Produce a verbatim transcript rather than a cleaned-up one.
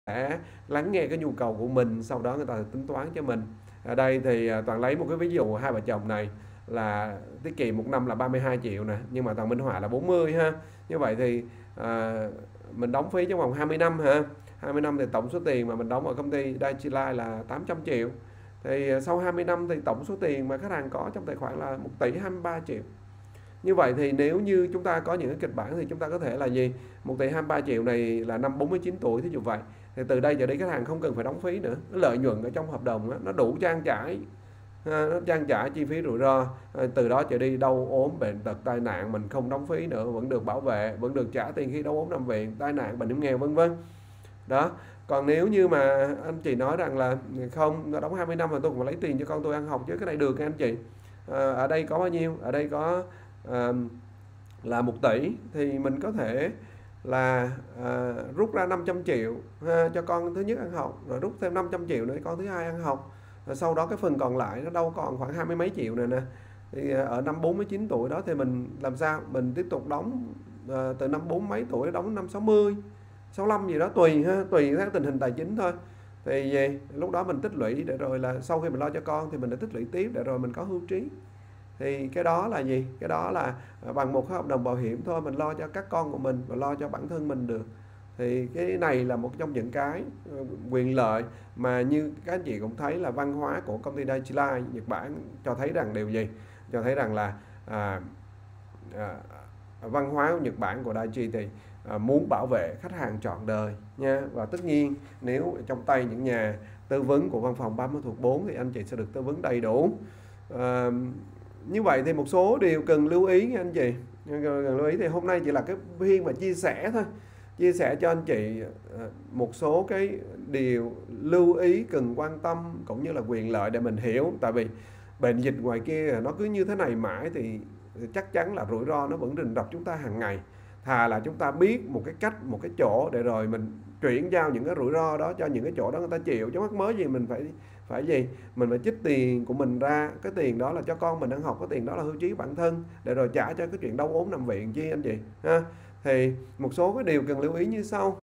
sẽ lắng nghe cái nhu cầu của mình, sau đó người ta tính toán cho mình. Ở đây thì Toàn lấy một cái ví dụ hai vợ chồng này là tiết kiệm một năm là ba mươi hai triệu nè, nhưng mà Toàn minh họa là bốn mươi ha. Như vậy thì à, mình đóng phí trong vòng hai mươi năm ha. hai mươi năm thì tổng số tiền mà mình đóng ở công ty Dai Chi Life là tám trăm triệu. Thì sau hai mươi năm thì tổng số tiền mà khách hàng có trong tài khoản là một tỷ hai mươi ba triệu. Như vậy thì nếu như chúng ta có những cái kịch bản thì chúng ta có thể là gì? một tỷ hai mươi ba triệu này là năm bốn mươi chín tuổi, thí dụ vậy. Thì từ đây trở đi khách hàng không cần phải đóng phí nữa. Cái lợi nhuận ở trong hợp đồng đó, nó đủ trang trải, nó trang trải chi phí rủi ro. Từ đó trở đi đau ốm, bệnh tật, tai nạn mình không đóng phí nữa, vẫn được bảo vệ, vẫn được trả tiền khi đau ốm nằm viện, tai nạn, bệnh hiểm nghèo vân vân. Đó. Còn nếu như mà anh chị nói rằng là không, đóng hai mươi năm mà tôi cũng lấy tiền cho con tôi ăn học chứ, cái này được anh chị. À, ở đây có bao nhiêu? Ở đây có à, là một tỷ thì mình có thể là à, rút ra năm trăm triệu ha, cho con thứ nhất ăn học, rồi rút thêm năm trăm triệu nữa con thứ hai ăn học, rồi sau đó cái phần còn lại nó đâu còn khoảng hai mươi mấy triệu này nè. Thì ở năm bốn mươi chín tuổi đó thì mình làm sao mình tiếp tục đóng à, từ năm bốn mấy tuổi đóng năm sáu mươi sáu mươi lăm gì đó, tùy ha, tùy theo tình hình tài chính thôi. Thì gì lúc đó mình tích lũy để rồi là sau khi mình lo cho con thì mình đã tích lũy tiếp để rồi mình có hưu trí. Thì cái đó là gì? Cái đó là bằng một cái hợp đồng bảo hiểm thôi, mình lo cho các con của mình và lo cho bản thân mình được. Thì cái này là một trong những cái quyền lợi mà như các anh chị cũng thấy là văn hóa của công ty Dai Chi Life Nhật Bản cho thấy rằng điều gì? Cho thấy rằng là à, à, văn hóa của Nhật Bản của Dai Chi thì à, muốn bảo vệ khách hàng trọn đời nha. Và tất nhiên nếu trong tay những nhà tư vấn của văn phòng ba mươi thuộc bốn thì anh chị sẽ được tư vấn đầy đủ. à, Như vậy thì một số điều cần lưu ý nha anh chị. Cần lưu ý thì hôm nay chỉ là cái phiên mà chia sẻ thôi, chia sẻ cho anh chị một số cái điều lưu ý cần quan tâm cũng như là quyền lợi để mình hiểu. Tại vì bệnh dịch ngoài kia nó cứ như thế này mãi thì chắc chắn là rủi ro nó vẫn rình rập chúng ta hàng ngày. Thà là chúng ta biết một cái cách, một cái chỗ để rồi mình chuyển giao những cái rủi ro đó cho những cái chỗ đó người ta chịu, chứ mắc mới gì mình phải phải gì mình phải trích tiền của mình ra, cái tiền đó là cho con mình ăn học, cái tiền đó là hưu trí bản thân để rồi trả cho cái chuyện đau ốm nằm viện chi anh chị ha. Thì một số cái điều cần lưu ý như sau.